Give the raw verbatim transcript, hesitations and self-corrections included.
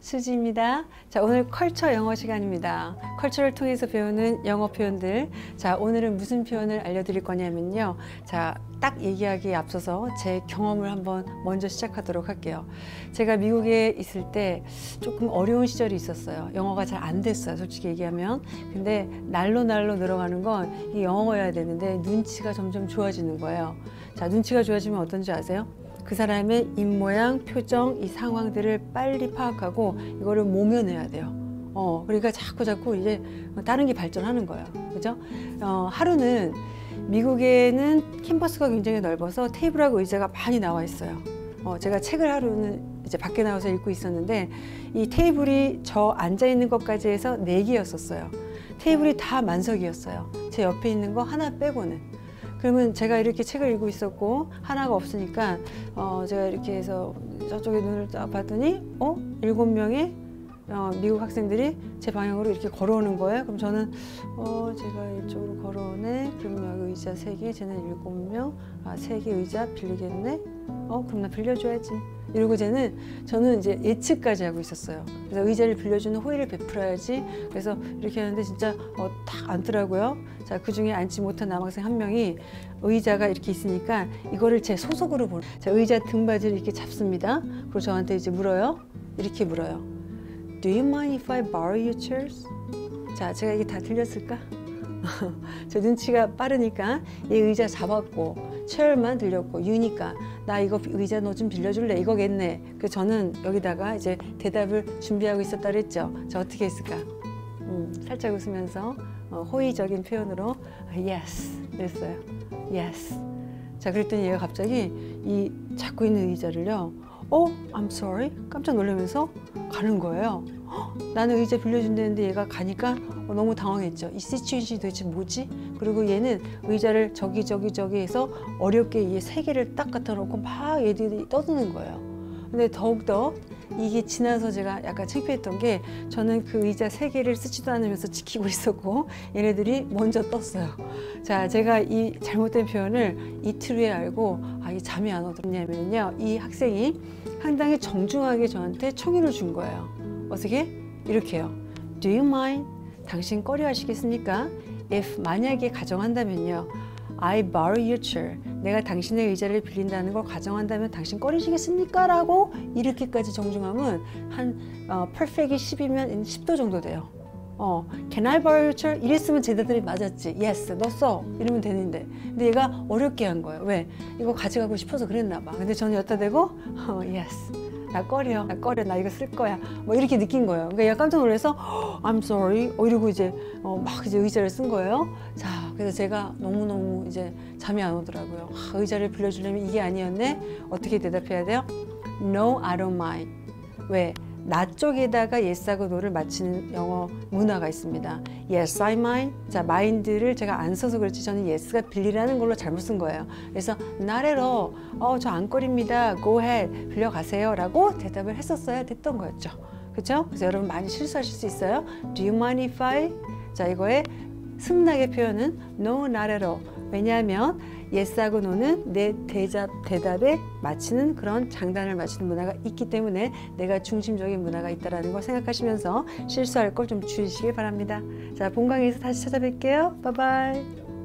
수지입니다. 자, 오늘 컬처 영어 시간입니다. 컬처를 통해서 배우는 영어 표현들. 자, 오늘은 무슨 표현을 알려드릴 거냐면요. 자, 딱 얘기하기에 앞서서 제 경험을 한번 먼저 시작하도록 할게요. 제가 미국에 있을 때 조금 어려운 시절이 있었어요. 영어가 잘 안 됐어요, 솔직히 얘기하면. 근데 날로 날로 늘어가는 건 이 영어여야 되는데 눈치가 점점 좋아지는 거예요. 자, 눈치가 좋아지면 어떤지 아세요? 그 사람의 입모양, 표정, 이 상황들을 빨리 파악하고 이거를 모면해야 돼요. 어, 그러니까 자꾸 자꾸 이제 다른 게 발전하는 거예요. 그죠? 어, 하루는 미국에는 캠퍼스가 굉장히 넓어서 테이블하고 의자가 많이 나와 있어요. 어, 제가 책을 하루는 이제 밖에 나와서 읽고 있었는데 이 테이블이 저 앉아 있는 것까지 해서 네 개였었어요. 테이블이 다 만석이었어요. 제 옆에 있는 거 하나 빼고는. 그러면 제가 이렇게 책을 읽고 있었고 하나가 없으니까 어, 제가 이렇게 해서 저쪽에 눈을 딱 봤더니 어? 일곱 명의 어, 미국 학생들이 제 방향으로 이렇게 걸어오는 거예요. 그럼 저는 어, 제가 이쪽으로 걸어오네. 그럼 여기 의자 세 개, 쟤는 일곱 명. 아, 세 개 의자 빌리겠네. 어, 그럼 나 빌려줘야지. 이러고 쟤는 저는 이제 예측까지 하고 있었어요. 그래서 의자를 빌려주는 호의를 베풀어야지. 그래서 이렇게 하는데 진짜 어, 딱 앉더라고요. 자, 그 중에 앉지 못한 남학생 한 명이 의자가 이렇게 있으니까 이거를 제 소속으로 보는. 자, 의자 등받이를 이렇게 잡습니다. 그리고 저한테 이제 물어요. 이렇게 물어요. Do you mind if I borrow your chairs? 자, 제가 이게 다 들렸을까? 저 눈치가 빠르니까 이 의자 잡았고 체어만 들렸고 유니까 나 이거 의자 너 좀 빌려줄래? 이거겠네. 그래서 저는 여기다가 이제 대답을 준비하고 있었다 그랬죠. 자, 어떻게 했을까? 음, 살짝 웃으면서 어, 호의적인 표현으로 yes 이랬어요. yes. 자, 그랬더니 얘가 갑자기 이 잡고 있는 의자를요. 어? I'm sorry? 깜짝 놀라면서 가는 거예요. 헉, 나는 의자 빌려준다는데 얘가 가니까 어, 너무 당황했죠. 이 시츄에이션이 도대체 뭐지? 그리고 얘는 의자를 저기 저기 저기 해서 어렵게 이 세 개를 딱 갖다 놓고 막 얘들이 떠드는 거예요. 근데 더욱더 이게 지나서 제가 약간 창피했던 게 저는 그 의자 세 개를 쓰지도 않으면서 지키고 있었고 얘네들이 먼저 떴어요. 자, 제가 이 잘못된 표현을 이틀 후에 알고 아, 이 잠이 안 오더냐면요. 이 학생이 상당히 정중하게 저한테 청유를 준 거예요. 어떻게? 이렇게요. Do you mind? 당신 꺼려 하시겠습니까? If 만약에 가정한다면요. I borrow your chair. 내가 당신의 의자를 빌린다는 걸 가정한다면 당신 꺼리시겠습니까? 라고 이렇게까지 정중함은 한 어, perfect이 십이면 십 도 정도 돼요. 어, Can I borrow your chair? 이랬으면 제 대답이 맞았지. Yes, 너 써. 이러면 되는데. 근데 얘가 어렵게 한 거예요. 왜? 이거 가져가고 싶어서 그랬나 봐. 근데 저는 여기다 대고 어, Yes. 나 꺼려, 나 꺼려, 나 이거 쓸 거야. 뭐 이렇게 느낀 거예요. 그러니까 얘가 깜짝 놀라서 I'm sorry. 어, 이러고 이제 어, 막 이제 의자를 쓴 거예요. 자, 그래서 제가 너무너무 이제 잠이 안 오더라고요. 아, 의자를 빌려주려면 이게 아니었네? 어떻게 대답해야 돼요? No, I don't mind. 왜? 나 쪽에다가 yes하고 no를 맞추는 영어 문화가 있습니다. Yes, I mind. 자, mind를 제가 안 써서 그렇지 저는 yes가 빌리라는 걸로 잘못 쓴 거예요. 그래서 not at all. 어, 저 안 꺼립니다. Go ahead. 빌려가세요. 라고 대답을 했었어야 됐던 거였죠. 그렇죠? 그래서 여러분 많이 실수하실 수 있어요. Do you mind if I? 자, 이거의 승낙의 표현은 no, not at all. 왜냐하면 yes하고 no는 내 대답, 대답에 맞추는 그런 장단을 맞추는 문화가 있기 때문에 내가 중심적인 문화가 있다는 걸 생각하시면서 실수할 걸 좀 주의시길 바랍니다. 자, 본강의에서 다시 찾아뵐게요. 바이바이.